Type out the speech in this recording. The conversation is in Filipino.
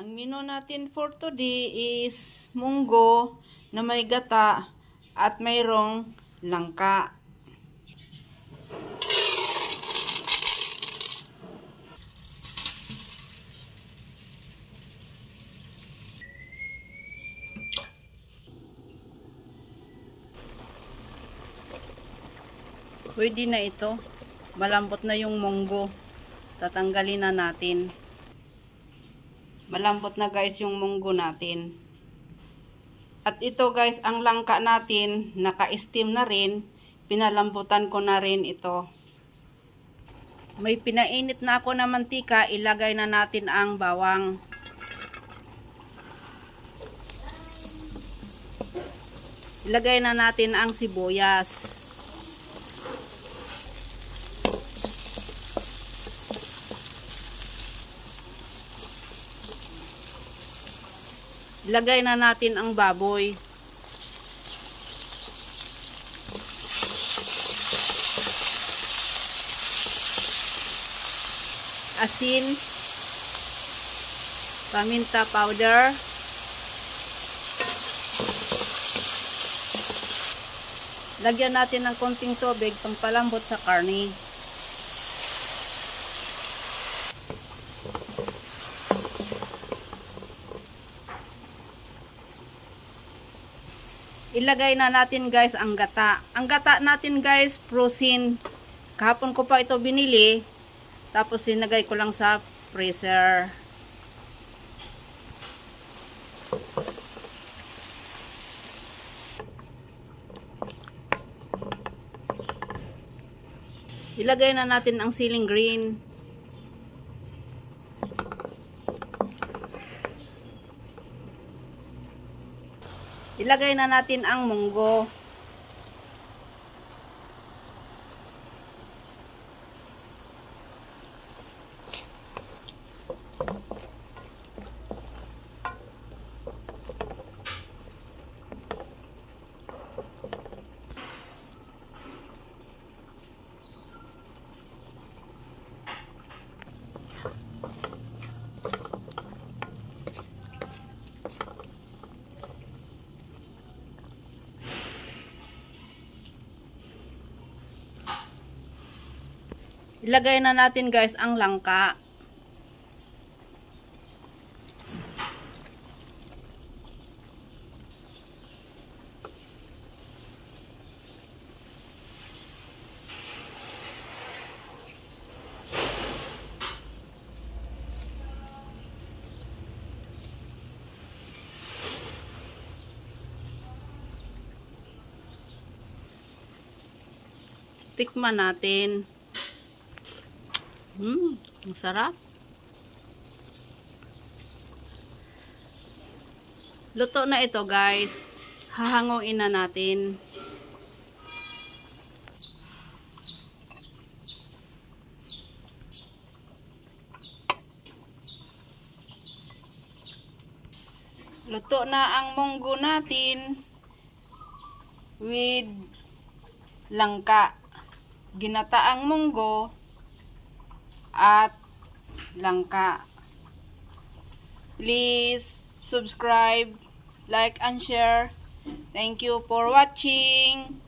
Ang menu natin for today is munggo na may gata at mayroong langka. Pwede na ito. Malambot na yung munggo. Tatanggalin na natin. Malambot na guys yung munggo natin. At ito guys, ang langka natin, naka-steam na rin. Pinalambutan ko na rin ito. May pinainit na ako na mantika, ilagay na natin ang bawang. Ilagay na natin ang sibuyas. Ilagay na natin ang baboy. Asin, paminta powder, lagyan natin ng konting tubig pampalambot sa karne. Ilagay na natin guys ang gata. Ang gata natin guys, frozen. Kahapon ko pa ito binili. Tapos linagay ko lang sa freezer. Ilagay na natin ang siling green. Ilagay na natin ang munggo. Ilagay na natin guys ang langka. Tikman natin. Ang sarap. Luto na ito guys. Hahanguin na natin. Luto na ang munggo natin with langka. Ginataang munggo at langka. Please subscribe, like and share. Thank you for watching.